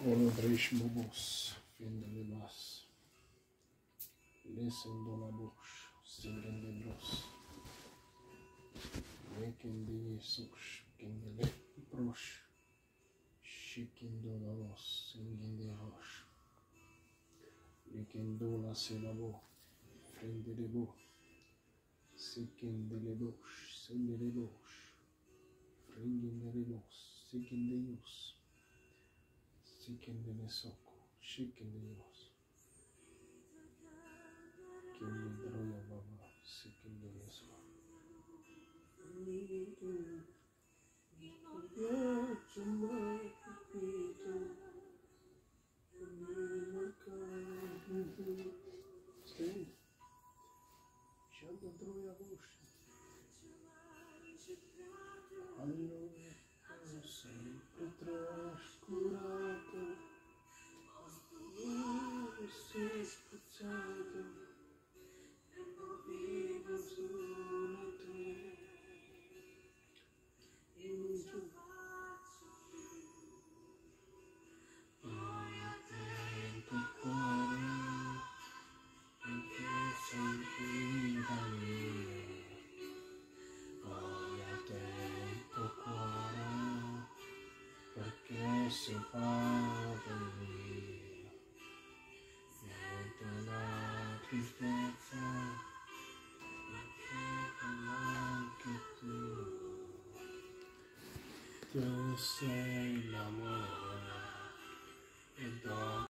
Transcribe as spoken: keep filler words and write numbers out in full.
Olodrish Bubus, fin de libas. Listen to la bouche, singing the bros. Making the sush, king the lip brush. Shaking the los, singing the hush. Licking do la syllable, friend the boo. Seeking the bush, singing the bush. Fringing the boss, seeking the use. Seeking the nesoko, shaking the use. Kimi droya baba, seeking the yeso. Stay. Shut the droya bush. Allora, sempre trascurato. Sei spezzato e non vivo solo te in giù vai attento cuore perché sei vita mia vai attento cuore perché sei parte mia. La tristezza anche tu tu sei l'amore e do